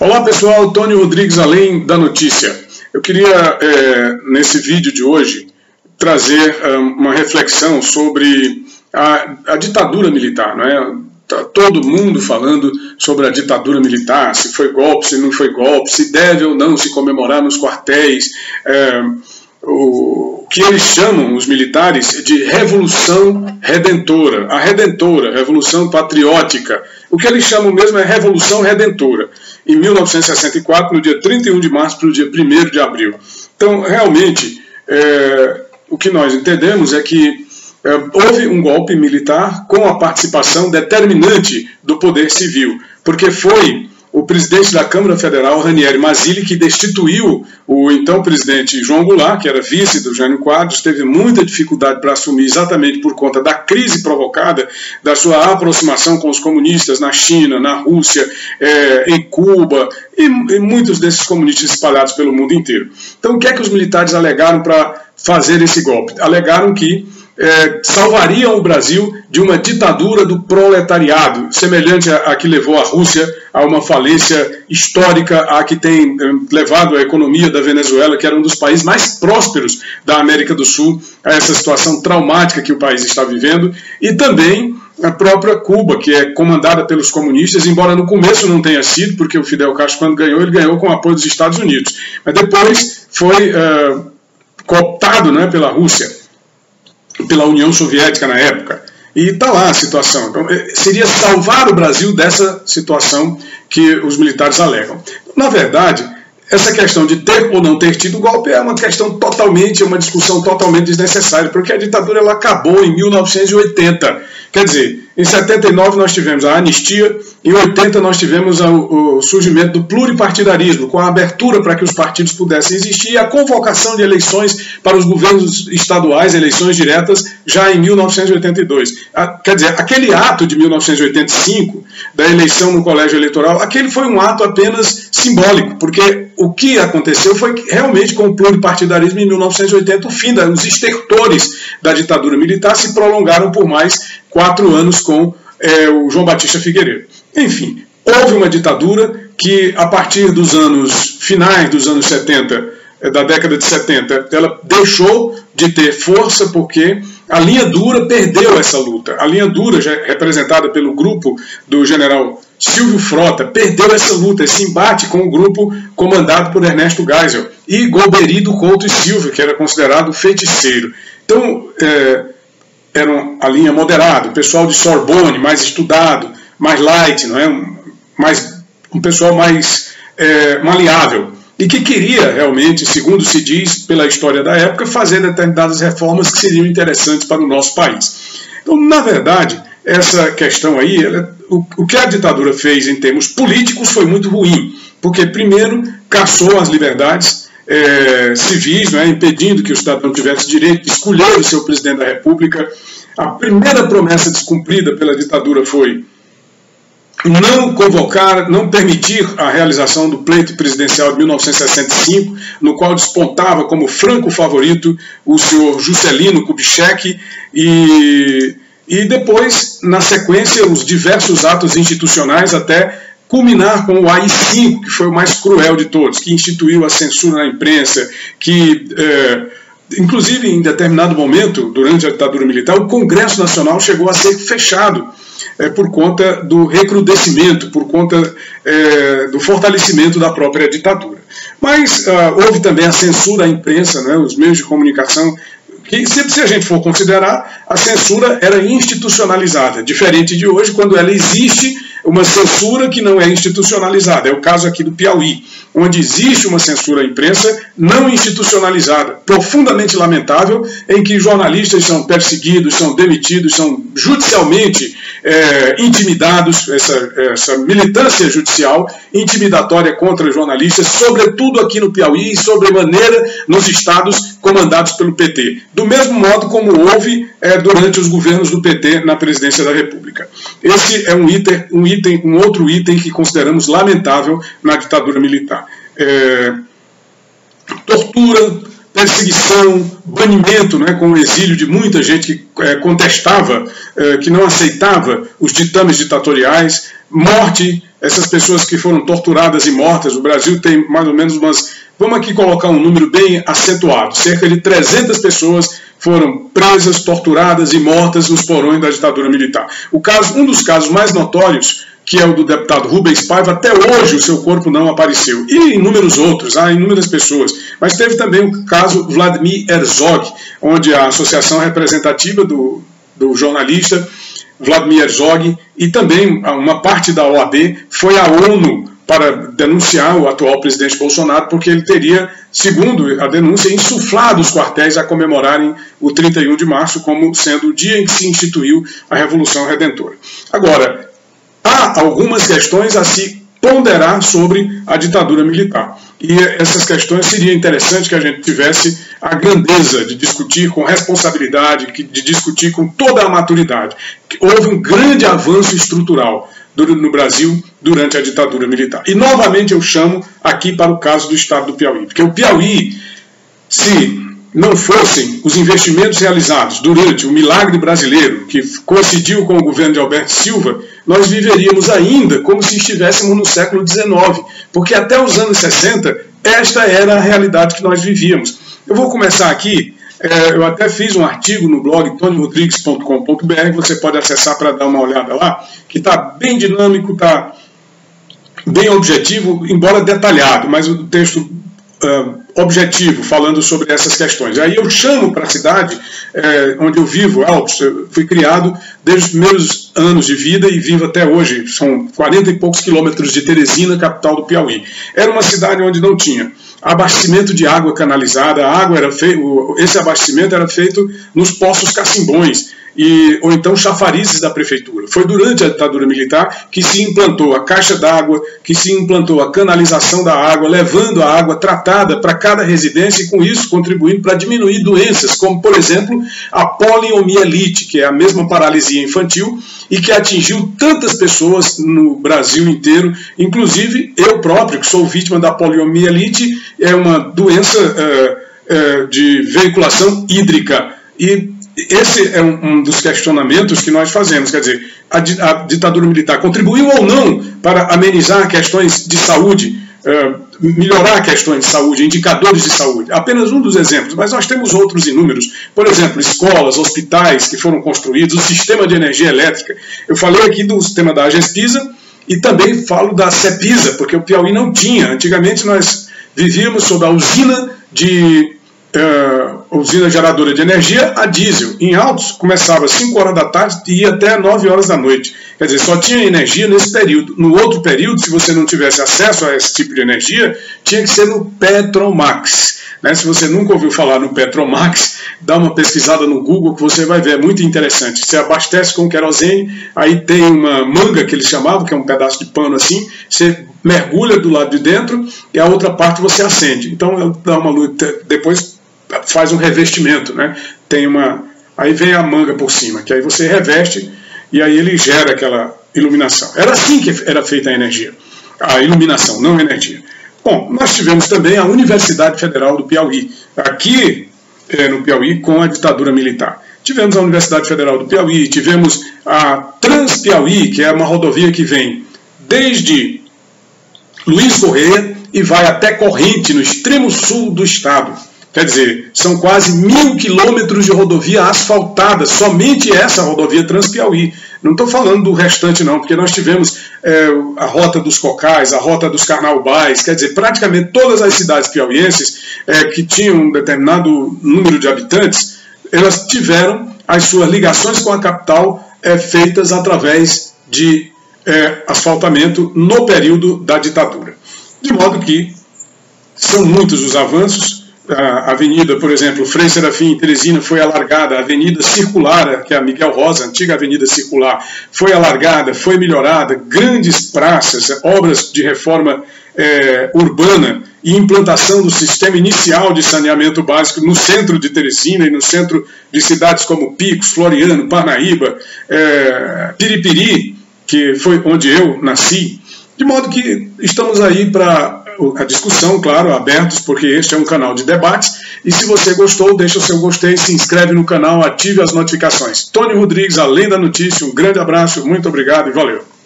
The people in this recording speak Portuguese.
Olá pessoal, Tony Rodrigues, Além da Notícia. Eu queria, nesse vídeo de hoje, trazer uma reflexão sobre a ditadura militar, não é? Tá todo mundo falando sobre a ditadura militar, se foi golpe, se não foi golpe, se deve ou não se comemorar nos quartéis, o que eles chamam, os militares, de Revolução Redentora, a Redentora, Revolução Patriótica. O que eles chamam mesmo é Revolução Redentora, em 1964, no dia 31 de março para o dia 1º de abril. Então, realmente, o que nós entendemos é que houve um golpe militar com a participação determinante do poder civil, porque foi o presidente da Câmara Federal, Ranieri Mazzilli, que destituiu o então presidente João Goulart, que era vice do Jânio Quadros, teve muita dificuldade para assumir exatamente por conta da crise provocada da sua aproximação com os comunistas na China, na Rússia, em Cuba, e muitos desses comunistas espalhados pelo mundo inteiro. Então, o que é que os militares alegaram para fazer esse golpe? Alegaram que salvariam o Brasil de uma ditadura do proletariado, semelhante à que levou a Rússia a uma falência histórica, a que tem levado a economia da Venezuela, que era um dos países mais prósperos da América do Sul, a essa situação traumática que o país está vivendo, e também a própria Cuba, que é comandada pelos comunistas, embora no começo não tenha sido, porque o Fidel Castro, quando ganhou, ele ganhou com o apoio dos Estados Unidos, mas depois foi cooptado, né, pela Rússia, pela União Soviética na época, e está lá a situação. Então, seria salvar o Brasil dessa situação que os militares alegam. Na verdade, essa questão de ter ou não ter tido golpe é uma questão totalmente, uma discussão totalmente desnecessária, porque a ditadura ela acabou em 1980. Quer dizer, em 79 nós tivemos a anistia, em 80 nós tivemos o surgimento do pluripartidarismo, com a abertura para que os partidos pudessem existir, e a convocação de eleições para os governos estaduais, eleições diretas, já em 1982. Quer dizer, aquele ato de 1985, da eleição no colégio eleitoral, aquele foi um ato apenas simbólico, porque o que aconteceu foi que, realmente, com o pluripartidarismo em 1980, o fim dos estertores da ditadura militar se prolongaram por mais 4 anos com o João Batista Figueiredo. Enfim, houve uma ditadura que, a partir dos anos finais dos anos 70, da década de 70, ela deixou de ter força porque a linha dura perdeu essa luta. A linha dura, já representada pelo grupo do general Silvio Frota, perdeu essa luta, esse embate com o grupo comandado por Ernesto Geisel e Golbery do Couto e Silva, que era considerado feiticeiro. Então, era a linha moderada, o pessoal de Sorbonne, mais estudado, mais light, não é? Um pessoal mais maleável, e que queria realmente, segundo se diz pela história da época, fazer determinadas reformas que seriam interessantes para o nosso país. Então, na verdade, essa questão aí, o que a ditadura fez em termos políticos foi muito ruim, porque primeiro cassou as liberdades civis, né, impedindo que o cidadão tivesse direito de escolher o seu presidente da República. A primeira promessa descumprida pela ditadura foi não convocar, não permitir a realização do pleito presidencial de 1965, no qual despontava como franco favorito o senhor Juscelino Kubitschek, e depois, na sequência, os diversos atos institucionais até culminar com o AI-5, que foi o mais cruel de todos, que instituiu a censura na imprensa, que, inclusive, em determinado momento, durante a ditadura militar, o Congresso Nacional chegou a ser fechado por conta do recrudescimento, por conta do fortalecimento da própria ditadura. Mas houve também a censura à imprensa, né, os meios de comunicação, que, se a gente for considerar, a censura era institucionalizada, diferente de hoje, quando ela existe uma censura que não é institucionalizada. É o caso aqui do Piauí, onde existe uma censura à imprensa não institucionalizada, profundamente lamentável, em que jornalistas são perseguidos, são demitidos, são judicialmente intimidados, essa militância judicial intimidatória contra jornalistas, sobretudo aqui no Piauí e sobremaneira nos estados comandados pelo PT, do mesmo modo como houve durante os governos do PT na presidência da República. Esse é um outro item que consideramos lamentável na ditadura militar. Tortura, perseguição, banimento, né, com o exílio de muita gente que contestava, que não aceitava os ditames ditatoriais, morte, essas pessoas que foram torturadas e mortas. O Brasil tem mais ou menos vamos aqui colocar um número bem acentuado, cerca de 300 pessoas foram presas, torturadas e mortas nos porões da ditadura militar. Um dos casos mais notórios, que é o do deputado Rubens Paiva, até hoje o seu corpo não apareceu. E inúmeros outros, há inúmeras pessoas. Mas teve também o caso Vladimir Herzog, onde a associação representativa do jornalista Vladimir Herzog e também uma parte da OAB foi à ONU para denunciar o atual presidente Bolsonaro, porque ele teria, segundo a denúncia, insuflado os quartéis a comemorarem o 31 de março como sendo o dia em que se instituiu a Revolução Redentora. Agora, há algumas questões a se ponderar sobre a ditadura militar. E essas questões seria interessante que a gente tivesse a grandeza de discutir com responsabilidade, de discutir com toda a maturidade. Houve um grande avanço estrutural no Brasil durante a ditadura militar. E novamente eu chamo aqui para o caso do estado do Piauí, porque o Piauí, se não fossem os investimentos realizados durante o milagre brasileiro, que coincidiu com o governo de Alberto Silva, nós viveríamos ainda como se estivéssemos no século XIX, porque até os anos 60, esta era a realidade que nós vivíamos. Eu vou começar aqui, eu até fiz um artigo no blog tonyrodrigues.com.br, você pode acessar para dar uma olhada lá, que está bem dinâmico, está bem objetivo, embora detalhado, mas o texto objetivo, falando sobre essas questões. Aí eu chamo para a cidade onde eu vivo, Alpes, eu fui criado desde os primeiros anos de vida e vivo até hoje, são 40 e poucos quilômetros de Teresina, capital do Piauí. Era uma cidade onde não tinha abastecimento de água canalizada, esse abastecimento era feito nos poços cacimbões, ou então chafarizes da prefeitura. Foi durante a ditadura militar que se implantou a caixa d'água, que se implantou a canalização da água, levando a água tratada para cada residência e com isso contribuindo para diminuir doenças, como por exemplo a poliomielite, que é a mesma paralisia infantil e que atingiu tantas pessoas no Brasil inteiro, inclusive eu próprio, que sou vítima da poliomielite, é uma doença de veiculação hídrica. E esse é um dos questionamentos que nós fazemos, quer dizer, a ditadura militar contribuiu ou não para amenizar questões de saúde, melhorar questões de saúde, indicadores de saúde. Apenas um dos exemplos, mas nós temos outros inúmeros. Por exemplo, escolas, hospitais que foram construídos, o sistema de energia elétrica. Eu falei aqui do sistema da Agespisa e também falo da Cepisa, porque o Piauí não tinha. Antigamente nós vivíamos sob a usina geradora de energia a diesel. Em Altos começava às 5 horas da tarde e ia até 9 horas da noite. Quer dizer, só tinha energia nesse período. No outro período, se você não tivesse acesso a esse tipo de energia, tinha que ser no Petromax. Se você nunca ouviu falar no Petromax, dá uma pesquisada no Google que você vai ver, é muito interessante. Você abastece com querosene, aí tem uma manga que eles chamavam, que é um pedaço de pano assim, você mergulha do lado de dentro e a outra parte você acende. Então dá uma luz, depois faz um revestimento, aí vem a manga por cima, que aí você reveste e aí ele gera aquela iluminação. Era assim que era feita a energia, a iluminação, não a energia. Bom, nós tivemos também a Universidade Federal do Piauí, aqui no Piauí com a ditadura militar. Tivemos a Universidade Federal do Piauí, tivemos a Transpiauí, que é uma rodovia que vem desde Luiz Correia e vai até Corrente, no extremo sul do estado. Quer dizer, são quase 1.000 quilômetros de rodovia asfaltada, somente essa rodovia Transpiauí. Não estou falando do restante não, porque nós tivemos a Rota dos Cocais, a Rota dos Carnaubais, quer dizer, praticamente todas as cidades piauienses que tinham um determinado número de habitantes, elas tiveram as suas ligações com a capital feitas através de asfaltamento no período da ditadura. De modo que são muitos os avanços. A avenida, por exemplo, Frei Serafim em Teresina foi alargada, a avenida circular, que é a Miguel Rosa, a antiga avenida circular, foi alargada, foi melhorada, grandes praças, obras de reforma urbana e implantação do sistema inicial de saneamento básico no centro de Teresina e no centro de cidades como Picos, Floriano, Parnaíba, Piripiri, que foi onde eu nasci, de modo que estamos aí para a discussão, claro, abertos, porque este é um canal de debates, e se você gostou, deixa o seu gostei, se inscreve no canal, ative as notificações. Tony Rodrigues, Além da Notícia, um grande abraço, muito obrigado e valeu!